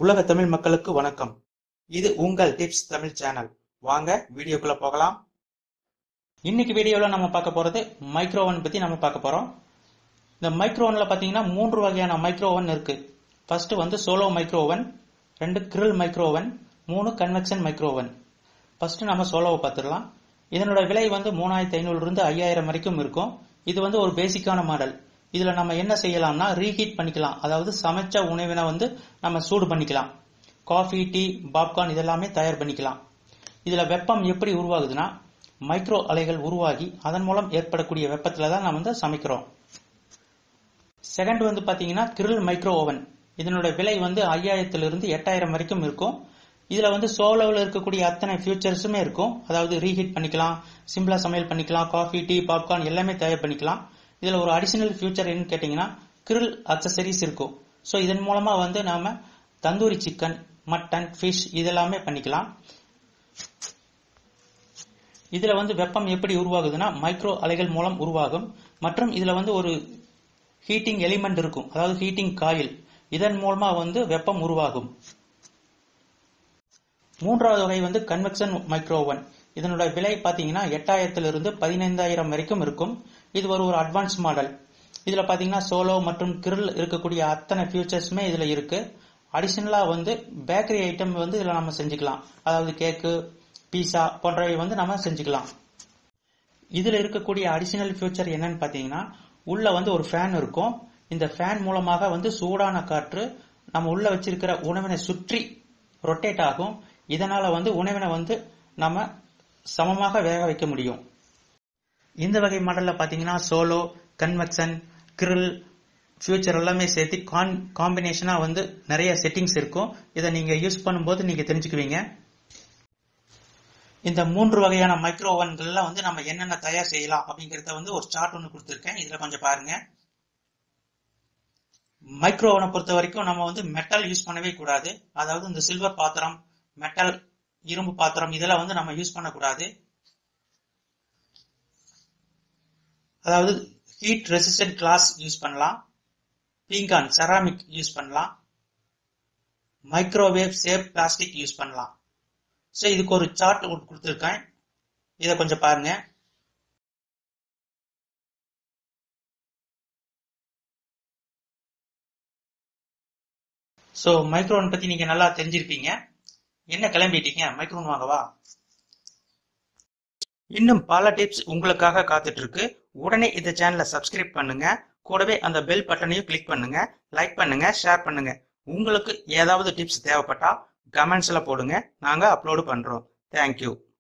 உலக தமிழ் மக்களுக்கு வணக்கம். இது உங்கள் டிப்ஸ் தமிழ் சேனல். வாங்க வீடியோக்குள்ள போகலாம். இன்னைக்கு வீடியோல நம்ம பார்க்க போறது மைக்ரோவன் பத்தி நம்ம பார்க்க போறோம். இந்த மைக்ரோவன்ல பாத்தீங்கன்னா 3 வகையான மைக்ரோவன் இருக்கு. First solo microwave, 2 grill microwave, 3 convection microwave. First நம்ம சோலோவை பார்த்துடலாம். இதனோட விலை 3500 இருந்து 5000 வரைக்கும் இருக்கும். இது ஒரு பேசிக்கான மாடல். இதுல நம்ம என்ன செய்யலாம்னா ரீஹீட் பண்ணிக்கலாம். அதாவது சமைச்ச உணவினை நம்ம சூடு பண்ணிக்கலாம். காஃபி, டீ, பாப்கார்ன் இதெல்லாமே தயார் பண்ணிக்கலாம். இதுல வெப்பம் எப்படி உருவாகுதுன்னா மைக்ரோ அலைகள் உருவாகி அதன் மூலம் ஏற்படக்கூடிய வெப்பத்துல தான் நம்ம சமைக்கிறோம். செகண்ட் பாத்தீங்கன்னா கிரில் மைக்ரோ ஓவன். இதனோட விலை 5000 இருந்து 8000 வரைக்கும் இருக்கும். இதுல சோலோவில் இருக்கக்கூடிய அத்தனை ஃபியூச்சர்ஸுமே இருக்கும். அதாவது ரீஹீட் பண்ணிக்கலாம், சிம்பிளா சமையல் பண்ணிக்கலாம், காஃபி, டீ, பாப்கார்ன் எல்லாமே தயார் பண்ணிக்கலாம். இதுல ஒரு அடிஷனல் ஃபியூச்சர் என்னன்னு கேட்டீங்கன்னா கிரில் அக்சசரிஸ் இருக்கும். சோ இதன் மூலமா நாம தந்தூரி சிக்கன், மட்டன், ஃபிஷ் இதெல்லாமே பண்ணிக்கலாம். இதுல வெப்பம் எப்படி உருவாகுதுன்னா மைக்ரோ அலைகள் மூலம் உருவாகும். மற்றும் இதுல ஒரு ஹீட்டிங் எலிமெண்ட் இருக்கும். அதாவது ஹீட்டிங் காயில். இதன் மூலமா வெப்பம் உருவாகும். மூன்றாவது வகை கன்வெக்ஷன் மைக்ரோவன். இதனோட விலை பாத்தீங்கன்னா 8000 இருந்து 15000 வரைக்கும் இருக்கும். இது ஒரு அட்வான்ஸ் மாடல். இதுல பாத்தீங்கன்னா சோலோ மற்றும் கிரில் இருக்கக்கூடிய அத்தனை ஃபியூச்சர்ஸுமே இதுல இருக்கு. அடிஷனலா பேக்கரி ஐட்டம் இதுல நம்ம செஞ்சுக்கலாம். அதாவது கேக்கு, பீஸா போன்றவை நம்ம செஞ்சுக்கலாம். இதுல இருக்கக்கூடிய அடிஷனல் ஃபியூச்சர் என்னன்னு பாத்தீங்கன்னா உள்ள ஒரு ஃபேன் இருக்கும். இந்த ஃபேன் மூலமாக சூடான காற்று நம்ம உள்ள வச்சிருக்கிற உணவினை சுற்றி ரொட்டேட் ஆகும். இதனால உணவினை நம்ம சமமாக வேக வைக்க முடியும். இந்த வகை மாடல்ல பாத்தீங்கன்னா சோலோ, கன்வெக்ஷன், கிரில் ஃபியூச்சர் எல்லாமே சேர்த்து காம்பினேஷனா நிறைய செட்டிங்ஸ் இருக்கும். இதை நீங்க யூஸ் பண்ணும்போது நீங்க தெரிஞ்சுக்குவீங்க. இந்த 3 வகையான மைக்ரோவன்கள்ல நம்ம என்னென்ன தயார் செய்யலாம் அப்படிங்கறத ஒரு சார்ட் ஒன்று கொடுத்திருக்கேன். இதுல கொஞ்சம் பாருங்க. மைக்ரோவனை பொறுத்த வரைக்கும் நம்ம மெட்டல் யூஸ் பண்ணவே கூடாது. அதாவது இந்த சில்வர் பாத்திரம், மெட்டல், இரும்பு பாத்திரம் இதெல்லாம் நம்ம யூஸ் பண்ணக்கூடாது. அதாவது ஹீட் ரெசிஸ்டன்ட் கிளாஸ் யூஸ் பண்ணலாம். பீங்கான், செராமிக் யூஸ் பண்ணலாம். மைக்ரோவேவ் சேஃப் பிளாஸ்டிக் யூஸ் பண்ணலாம். சோ இதுக்கு ஒரு சார்ட் கொடுத்திருக்கேன். இத கொஞ்சம் பாருங்க. சோ மைக்ரோவன் பத்தி நீங்க நல்லா தெரிஞ்சிருப்பீங்க. என்ன கிளம்பிட்டீங்க? மைக்ரோவன் வாங்கவா? இன்னும் பல டிப்ஸ் உங்களுக்காக காத்துட்டு இருக்கு. உடனே இந்த சேனலை சப்ஸ்கிரைப் பண்ணுங்க. கூடவே அந்த பெல் பட்டனையும் கிளிக் பண்ணுங்க. லைக் பண்ணுங்க, ஷேர் பண்ணுங்க. உங்களுக்கு ஏதாவது டிப்ஸ் தேவைப்பட்டா கமெண்ட்ஸ்ல போடுங்க. நாங்க அப்லோடு பண்றோம். தேங்க்யூ.